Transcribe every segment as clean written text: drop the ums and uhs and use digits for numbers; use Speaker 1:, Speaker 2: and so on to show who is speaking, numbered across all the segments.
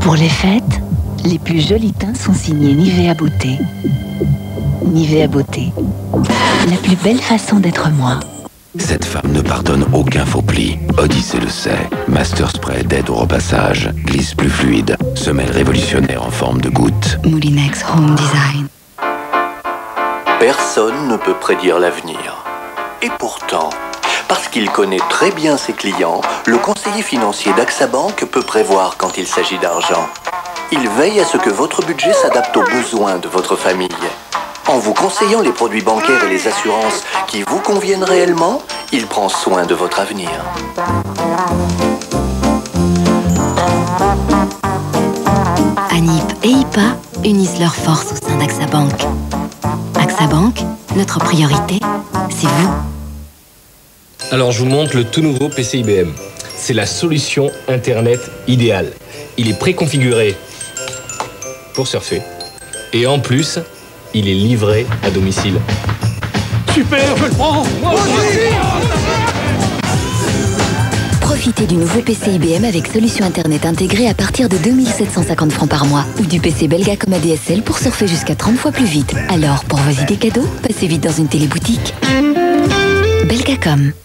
Speaker 1: Pour les fêtes, les plus jolis teints sont signés Nivea Beauté. Nivea Beauté, la plus belle façon d'être moi.
Speaker 2: Cette femme ne pardonne aucun faux pli. Odyssée le sait. Master Spray d'aide au repassage. Glisse plus fluide. Semelle révolutionnaire en forme de goutte.
Speaker 1: Moulinex Home Design.
Speaker 3: Personne ne peut prédire l'avenir. Et pourtant, parce qu'il connaît très bien ses clients, le conseiller financier d'AXA Bank peut prévoir quand il s'agit d'argent. Il veille à ce que votre budget s'adapte aux besoins de votre famille. En vous conseillant les produits bancaires et les assurances qui vous conviennent réellement, il prend soin de votre avenir.
Speaker 1: Anip et IPA unissent leurs forces au sein d'AXA Bank. AXA Bank, notre priorité, c'est vous.
Speaker 4: Alors je vous montre le tout nouveau PC IBM. C'est la solution Internet idéale. Il est préconfiguré pour surfer. Et en plus, il est livré à domicile.
Speaker 5: Super, je le prends. Moi aussi.
Speaker 1: Profitez du nouveau PC IBM avec solution Internet intégrée à partir de 2750 francs par mois. Ou du PC Belgacom ADSL pour surfer jusqu'à 30 fois plus vite. Alors, pour vos idées cadeaux, passez vite dans une téléboutique. Belgacom.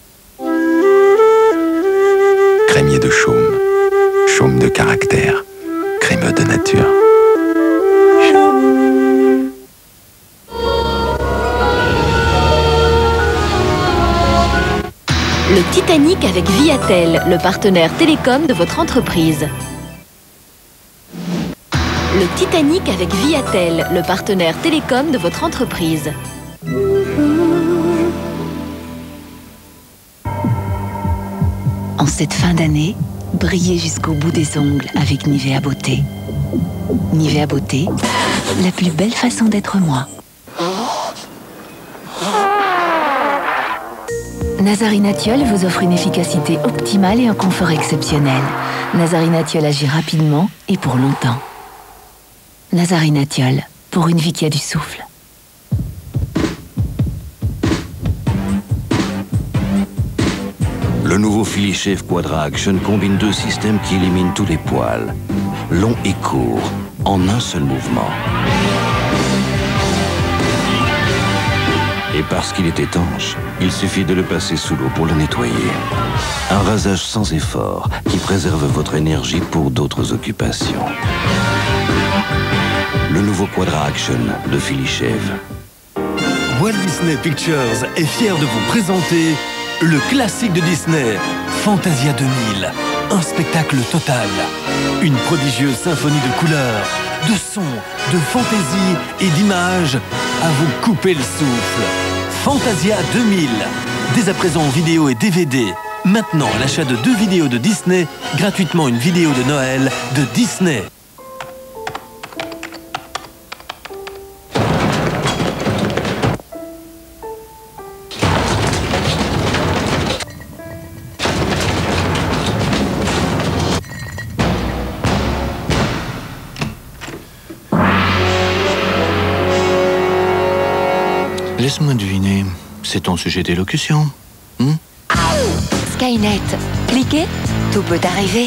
Speaker 2: Crémier de chaume. Chaume de caractère. Crémeux de nature.
Speaker 6: Le Titanic avec Viatel, le partenaire télécom de votre entreprise. Le Titanic avec Viatel, le partenaire télécom de votre entreprise.
Speaker 1: En cette fin d'année, brillez jusqu'au bout des ongles avec Nivea Beauté. Nivea Beauté, la plus belle façon d'être moi. Nazarinatiol vous offre une efficacité optimale et un confort exceptionnel. Nazarinatiol agit rapidement et pour longtemps. Nazarinatiol, pour une vie qui a du souffle.
Speaker 7: Le nouveau Philly Shave Quadra Action combine deux systèmes qui éliminent tous les poils, longs et courts, en un seul mouvement. Et parce qu'il est étanche, il suffit de le passer sous l'eau pour le nettoyer. Un rasage sans effort qui préserve votre énergie pour d'autres occupations. Le nouveau Quadra Action de Philly Shave.
Speaker 8: Walt Disney Pictures est fier de vous présenter le classique de Disney, Fantasia 2000. Un spectacle total. Une prodigieuse symphonie de couleurs, de sons, de fantaisie et d'images à vous couper le souffle. Fantasia 2000. Dès à présent en vidéo et DVD. Maintenant, à l'achat de 2 vidéos de Disney, gratuitement une vidéo de Noël de Disney.
Speaker 3: Laisse-moi deviner, c'est ton sujet d'élocution.
Speaker 1: Skynet, cliquez, tout peut arriver.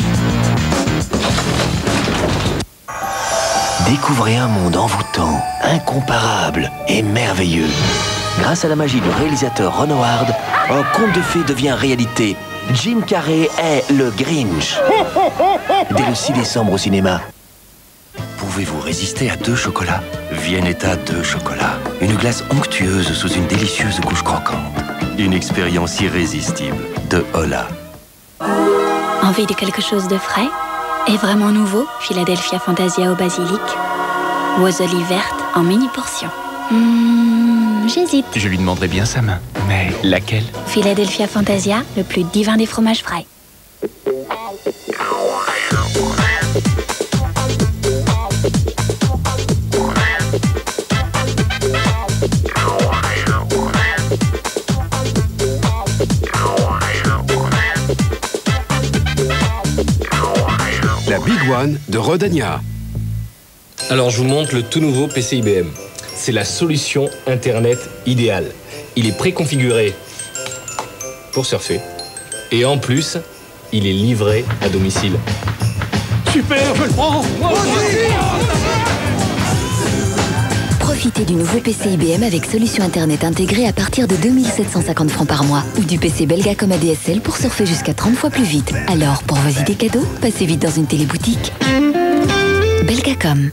Speaker 3: Découvrez un monde envoûtant, incomparable et merveilleux. Grâce à la magie du réalisateur Ron Howard, un conte de fées devient réalité. Jim Carrey est le Grinch. Dès le 6 décembre au cinéma. Pouvez-vous résister à 2 chocolats? Viennetta 2 chocolats. Une glace onctueuse sous une délicieuse couche croquante. Une expérience irrésistible de Hola.
Speaker 9: Envie de quelque chose de frais et vraiment nouveau? Philadelphia Fantasia au basilic ou aux olives vertes en mini portion. J'hésite.
Speaker 10: Je lui demanderai bien sa main. Mais laquelle?
Speaker 9: Philadelphia Fantasia, le plus divin des fromages frais.
Speaker 11: La Big One de Rodania.
Speaker 4: Alors je vous montre le tout nouveau PC IBM. C'est la solution Internet idéale. Il est préconfiguré pour surfer. Et en plus, il est livré à domicile.
Speaker 5: Super, je le prends. Moi aussi.
Speaker 1: Profitez du nouveau PC IBM avec solution internet intégrée à partir de 2750 francs par mois ou du PC Belgacom ADSL pour surfer jusqu'à 30 fois plus vite. Alors, pour vos idées cadeaux, passez vite dans une téléboutique. Belgacom.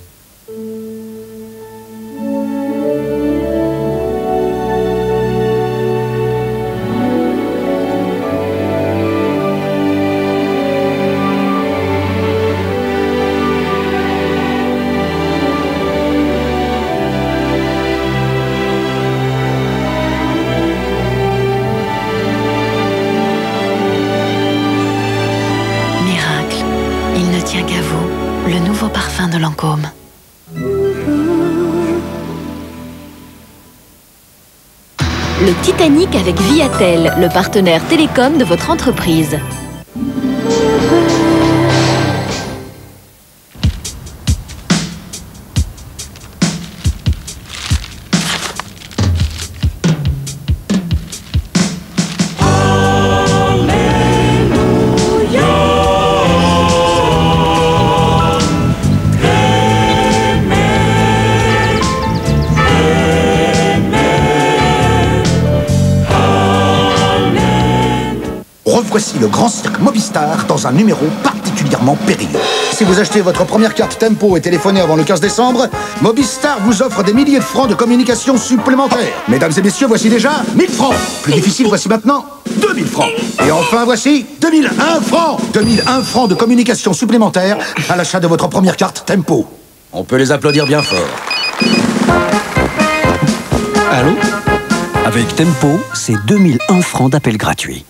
Speaker 6: De Lancôme. Le Titanic avec Viatel, le partenaire télécom de votre entreprise.
Speaker 12: Voici le grand cirque Mobistar dans un numéro particulièrement périlleux. Si vous achetez votre première carte Tempo et téléphonez avant le 15 décembre, Mobistar vous offre des milliers de francs de communication supplémentaires. Mesdames et messieurs, voici déjà 1000 francs. Plus difficile, voici maintenant 2000 francs. Et enfin, voici 2001 francs. 2001 francs de communication supplémentaires à l'achat de votre première carte Tempo. On peut les applaudir bien fort.
Speaker 13: Allô? Avec Tempo, c'est 2001 francs d'appel gratuit.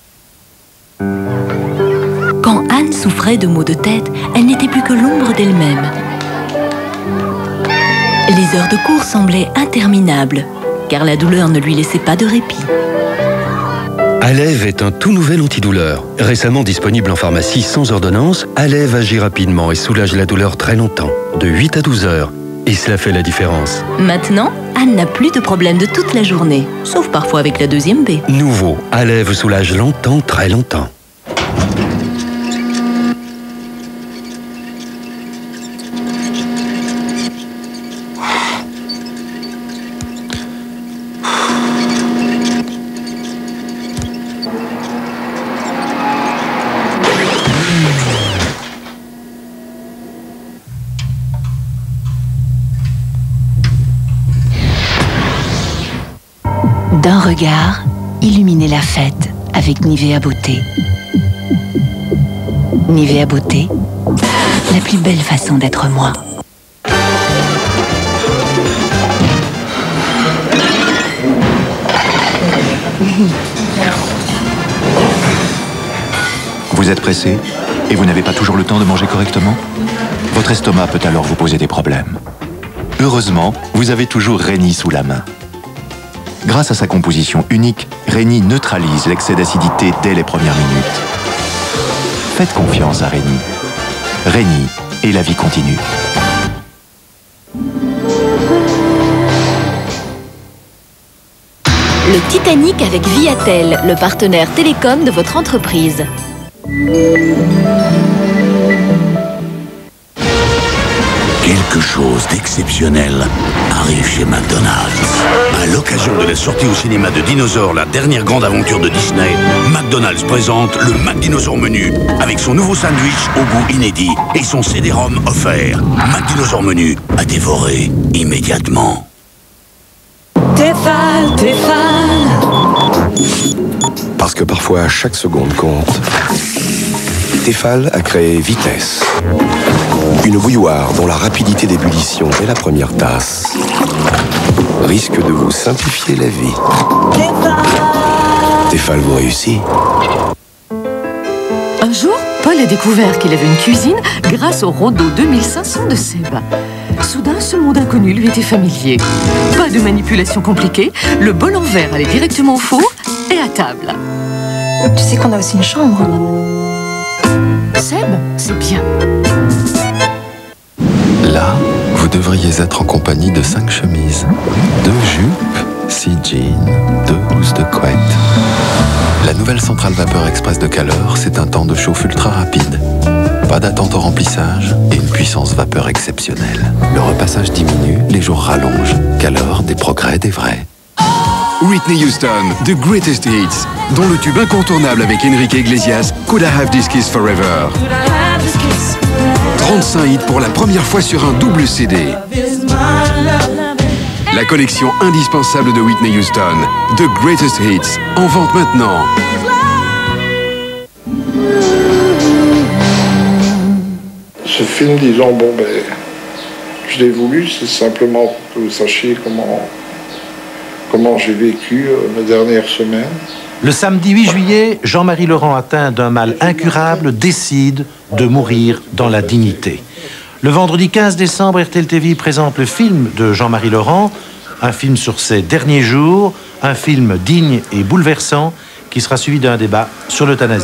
Speaker 14: Quand Anne souffrait de maux de tête, elle n'était plus que l'ombre d'elle-même. Les heures de cours semblaient interminables, car la douleur ne lui laissait pas de répit.
Speaker 15: Aleve est un tout nouvel antidouleur. Récemment disponible en pharmacie sans ordonnance, Aleve agit rapidement et soulage la douleur très longtemps, de 8 à 12 heures. Et cela fait la différence.
Speaker 14: Maintenant, Anne n'a plus de problème de toute la journée, sauf parfois avec la deuxième B.
Speaker 15: Nouveau, Aleve soulage longtemps, très longtemps.
Speaker 14: D'un regard, illuminez la fête avec Nivea Beauté. Nivea Beauté, la plus belle façon d'être moi.
Speaker 16: Vous êtes pressé et vous n'avez pas toujours le temps de manger correctement? Votre estomac peut alors vous poser des problèmes. Heureusement, vous avez toujours Réni sous la main. Grâce à sa composition unique, Réni neutralise l'excès d'acidité dès les premières minutes. Faites confiance à Réni. Réni et la vie continue.
Speaker 6: Le Titanic avec Viatel, le partenaire télécom de votre entreprise.
Speaker 17: Quelque chose d'exceptionnel arrive chez McDonald's. À l'occasion de la sortie au cinéma de Dinosaure, la dernière grande aventure de Disney, McDonald's présente le McDinosaure Menu avec son nouveau sandwich au goût inédit et son CD-ROM offert. McDinosaure Menu à dévorer immédiatement.
Speaker 18: Tefal.
Speaker 11: Parce que parfois, chaque seconde compte. Tefal a créé Vitesse. Une bouilloire dont la rapidité d'ébullition dès la première tasse risque de vous simplifier la vie. Tefal vous réussit.
Speaker 18: Un jour, Paul a découvert qu'il avait une cuisine grâce au Rondo 2500 de Seb. Soudain, ce monde inconnu lui était familier. Pas de manipulation compliquée, le bol en verre allait directement au four et à table.
Speaker 19: Tu sais qu'on a aussi une chambre.
Speaker 18: Seb, c'est bien.
Speaker 20: Là, vous devriez être en compagnie de 5 chemises, 2 jupes, 6 jeans, 2 blouses de couette. La nouvelle centrale vapeur express de Calor, c'est un temps de chauffe ultra rapide. pas d'attente au remplissage et une puissance vapeur exceptionnelle. Le repassage diminue, les jours rallongent, qu'alors des progrès des vrais.
Speaker 21: Whitney Houston, The Greatest Hits, dont le tube incontournable avec Enrique Iglesias, Could I Have This Kiss Forever. 35 hits pour la première fois sur un double CD. La collection indispensable de Whitney Houston, The Greatest Hits, en vente maintenant.
Speaker 22: Ce film, disons, bon ben, je l'ai voulu, c'est simplement pour que vous sachiez comment j'ai vécu mes dernières semaines.
Speaker 23: Le samedi 8 juillet, Jean-Marie Laurent, atteint d'un mal incurable, décide de mourir dans la dignité. Le vendredi 15 décembre, RTL TV présente le film de Jean-Marie Laurent, un film sur ses derniers jours, un film digne et bouleversant qui sera suivi d'un débat sur l'euthanasie.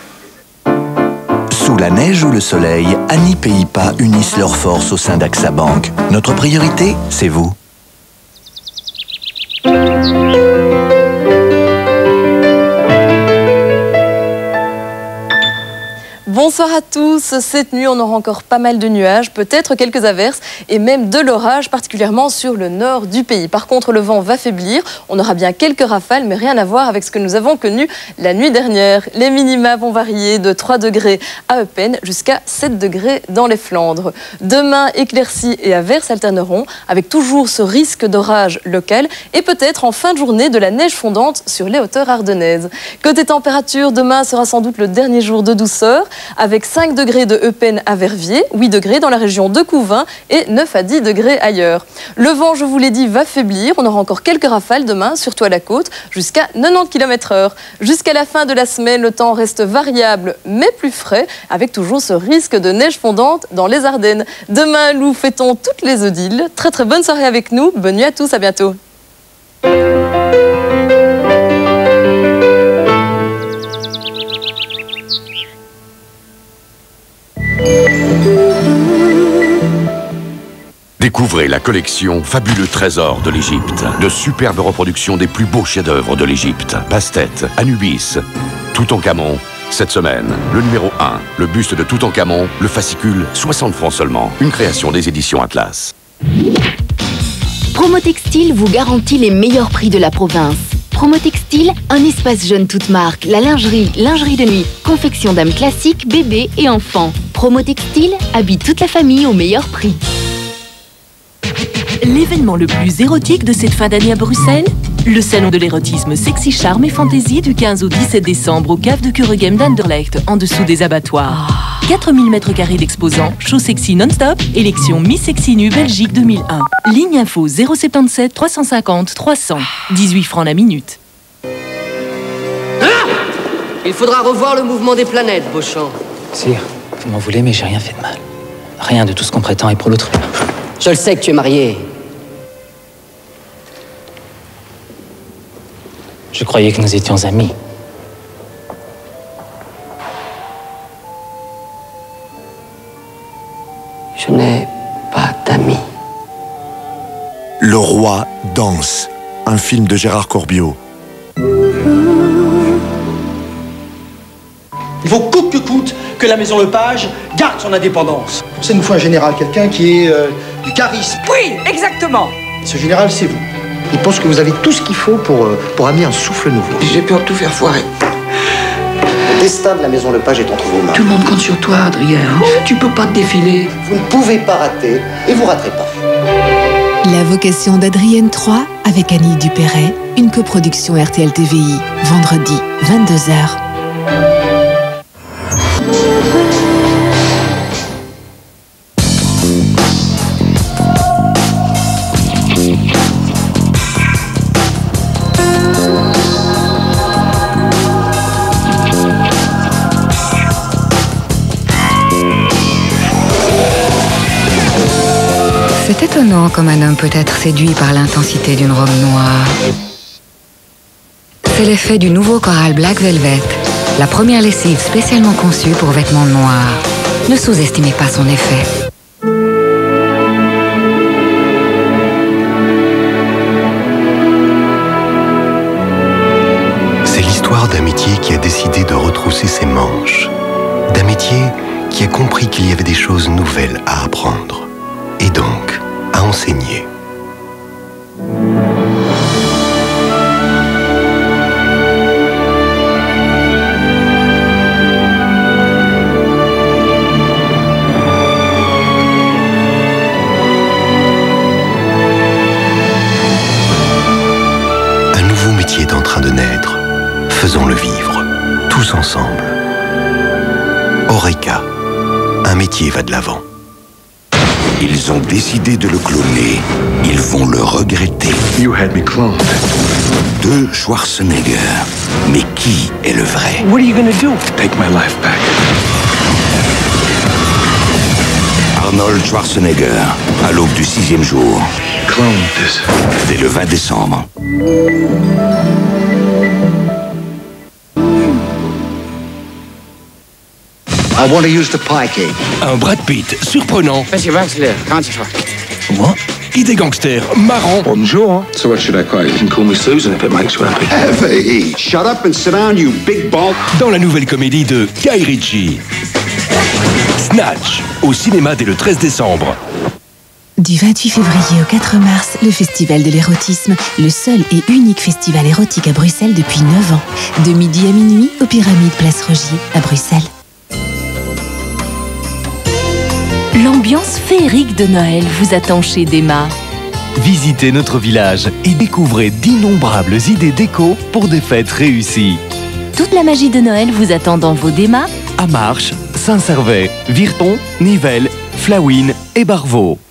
Speaker 3: Sous la neige ou le soleil, Annie Pays-Pas unissent leurs forces au sein d'AXA Bank. Notre priorité, c'est vous.
Speaker 24: Bonsoir à tous. Cette nuit, on aura encore pas mal de nuages, peut-être quelques averses et même de l'orage, particulièrement sur le nord du pays. Par contre, le vent va faiblir. On aura bien quelques rafales, mais rien à voir avec ce que nous avons connu la nuit dernière. Les minima vont varier de 3 degrés à Eupen jusqu'à 7 degrés dans les Flandres. Demain, éclaircies et averses alterneront, avec toujours ce risque d'orage local et peut-être en fin de journée de la neige fondante sur les hauteurs ardennaises. Côté température, demain sera sans doute le dernier jour de douceur, avec 5 degrés de Eupen à Verviers, 8 degrés dans la région de Couvin et 9 à 10 degrés ailleurs. Le vent, je vous l'ai dit, va faiblir. On aura encore quelques rafales demain, surtout à la côte, jusqu'à 90 km/h. Jusqu'à la fin de la semaine, le temps reste variable, mais plus frais, avec toujours ce risque de neige fondante dans les Ardennes. Demain, nous fêtons toutes les Odiles. Très très bonne soirée avec nous. Bonne nuit à tous, à bientôt.
Speaker 17: Découvrez la collection Fabuleux Trésors de l'Égypte. De superbes reproductions des plus beaux chefs-d'œuvre de l'Égypte. Bastet, Anubis, Toutankhamon. Cette semaine, le numéro 1, le buste de Toutankhamon, le fascicule, 60 francs seulement. Une création des éditions Atlas.
Speaker 6: Promotextile vous garantit les meilleurs prix de la province. Promotextile, un espace jeune toute marque, la lingerie, lingerie de nuit, confection dames classiques, bébés et enfants. Promotextile habille toute la famille au meilleur prix.
Speaker 14: L'événement le plus érotique de cette fin d'année à Bruxelles, le salon de l'érotisme Sexy Charme et Fantaisie du 15 au 17 décembre au cave de Kuregem d'Anderlecht, en dessous des abattoirs. 4000 m² d'exposants, show sexy non-stop, élection Miss Sexy Nu Belgique 2001. Ligne info 077 350 300, 18 francs la minute.
Speaker 25: Il faudra revoir le mouvement des planètes, Beauchamp.
Speaker 26: Sire, vous m'en voulez, mais j'ai rien fait de mal. Rien de tout ce qu'on prétend est pour l'autre humain.
Speaker 25: Je le sais que tu es marié.
Speaker 26: Je croyais que nous étions amis.
Speaker 25: Je n'ai pas d'amis.
Speaker 27: Le roi danse, un film de Gérard Corbiot.
Speaker 28: Il faut coûte que coûte que la maison Lepage garde son indépendance.
Speaker 29: Ça nous faut un général, quelqu'un qui est du charisme.
Speaker 28: Oui, exactement.
Speaker 29: Ce général, c'est vous. Il pense que vous avez tout ce qu'il faut pour amener un souffle nouveau.
Speaker 28: J'ai peur de tout faire foirer.
Speaker 29: Le destin de la maison Lepage est entre vos mains.
Speaker 28: Tout le monde compte sur toi, Adrien. Tu peux pas te défiler.
Speaker 29: Vous ne pouvez pas rater et vous raterez pas.
Speaker 30: La vocation d'Adrienne 3 avec Annie Dupéret, une coproduction RTL TVI, vendredi 22h.
Speaker 31: C'est étonnant comme un homme peut être séduit par l'intensité d'une robe noire. C'est l'effet du nouveau Coral Black Velvet, la première lessive spécialement conçue pour vêtements noirs. Ne sous-estimez pas son effet.
Speaker 11: C'est l'histoire d'un métier qui a décidé de retrousser ses manches. D'un métier
Speaker 1: qui a compris qu'il y avait des choses nouvelles à apprendre et donc à enseigner. Est en train de naître. Faisons-le vivre, tous ensemble. Oreca, un métier va de l'avant.
Speaker 17: Ils ont décidé de le cloner. Ils vont le regretter.
Speaker 2: You had me cloned.
Speaker 17: Deux Schwarzenegger. Mais qui est le vrai?
Speaker 2: What are you gonna do? Take my life back.
Speaker 17: Arnold Schwarzenegger, à l'aube du 6e jour.
Speaker 2: Clone this.
Speaker 17: Dès le 20 décembre.
Speaker 29: I want to use the pie cake.
Speaker 4: Un Brad Pitt surprenant.
Speaker 25: Monsieur Wexler, quand tu
Speaker 4: Moi? Et des gangsters marrants.
Speaker 2: Bonjour. So what should I call you? You can call me Susan if it makes you happy.
Speaker 17: Heavy. Shut up and sit down, you big ball.
Speaker 4: Dans la nouvelle comédie de Guy Ritchie. Snatch, au cinéma dès le 13 décembre.
Speaker 30: Du 28 février au 4 mars, le Festival de l'érotisme, le seul et unique festival érotique à Bruxelles depuis 9 ans. De midi à minuit, aux Pyramides Place Rogier, à Bruxelles.
Speaker 14: L'ambiance féerique de Noël vous attend chez Dema.
Speaker 5: Visitez notre village et découvrez d'innombrables idées déco pour des fêtes réussies.
Speaker 14: Toute la magie de Noël vous attend dans vos Dema
Speaker 5: À Marche, Saint-Servais, Virton, Nivelles, Flawin et Barvaux.